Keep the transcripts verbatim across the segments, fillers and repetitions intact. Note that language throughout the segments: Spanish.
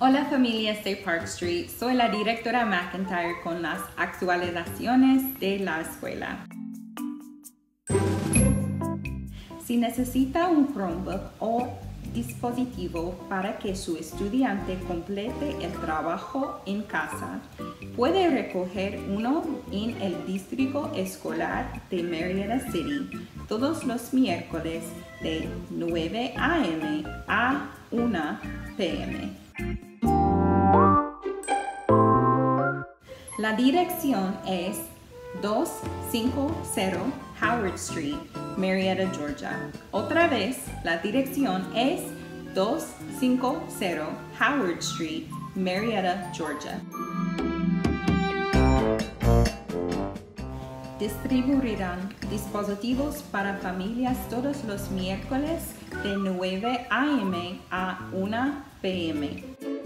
Hola familia State Park Street, soy la directora McIntyre con las actualizaciones de la escuela. Si necesita un Chromebook o dispositivo para que su estudiante complete el trabajo en casa, puede recoger uno en el distrito escolar de Marietta City todos los miércoles de nueve a m a una p m La dirección es doscientos cincuenta Howard Street, Marietta, Georgia. Otra vez, la dirección es doscientos cincuenta Howard Street, Marietta, Georgia. Distribuirán dispositivos para familias todos los miércoles de nueve a m a una p m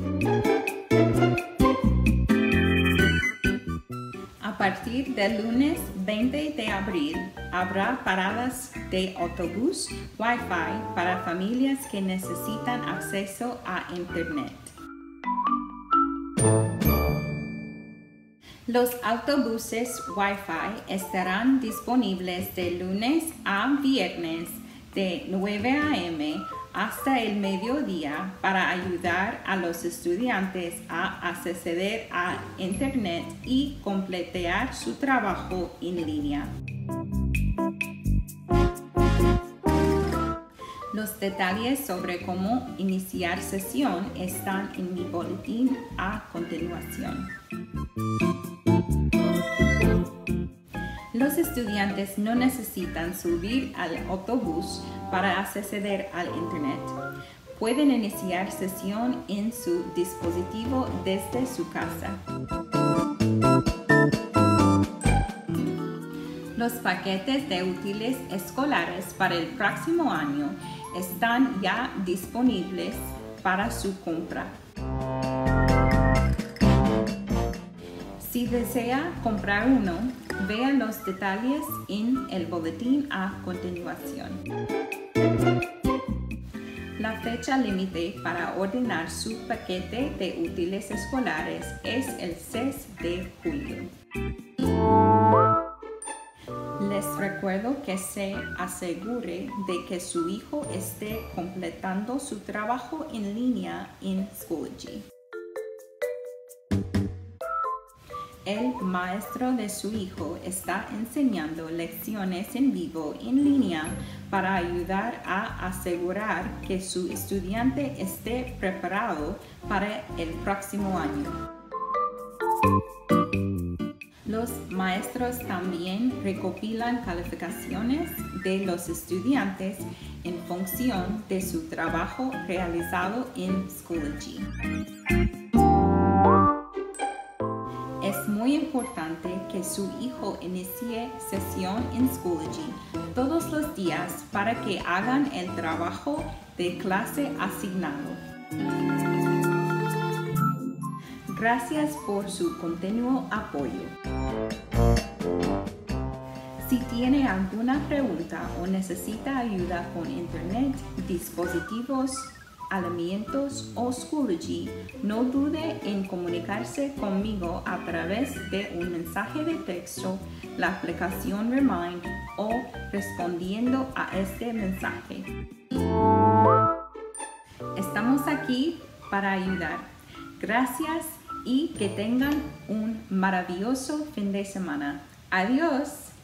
A partir del lunes veinte de abril, habrá paradas de autobús Wi-Fi para familias que necesitan acceso a Internet. Los autobuses Wi-Fi estarán disponibles de lunes a viernes de nueve a m hasta el mediodía para ayudar a los estudiantes a acceder a Internet y completar su trabajo en línea. Los detalles sobre cómo iniciar sesión están en mi boletín a continuación. Los estudiantes no necesitan subir al autobús para acceder al Internet. Pueden iniciar sesión en su dispositivo desde su casa. Los paquetes de útiles escolares para el próximo año están ya disponibles para su compra. Si desea comprar uno, vea los detalles en el boletín a continuación. La fecha límite para ordenar su paquete de útiles escolares es el seis de julio. Les recuerdo que se asegure de que su hijo esté completando su trabajo en línea en Schoology. El maestro de su hijo está enseñando lecciones en vivo en línea para ayudar a asegurar que su estudiante esté preparado para el próximo año. Los maestros también recopilan calificaciones de los estudiantes en función de su trabajo realizado en Schoology. Es muy importante que su hijo inicie sesión en Schoology todos los días para que hagan el trabajo de clase asignado. Gracias por su continuo apoyo. Si tiene alguna pregunta o necesita ayuda con Internet, dispositivos, alimentos o Schoology, no dude en comunicarse conmigo a través de un mensaje de texto, la aplicación Remind o respondiendo a este mensaje. Estamos aquí para ayudar. Gracias y que tengan un maravilloso fin de semana. Adiós.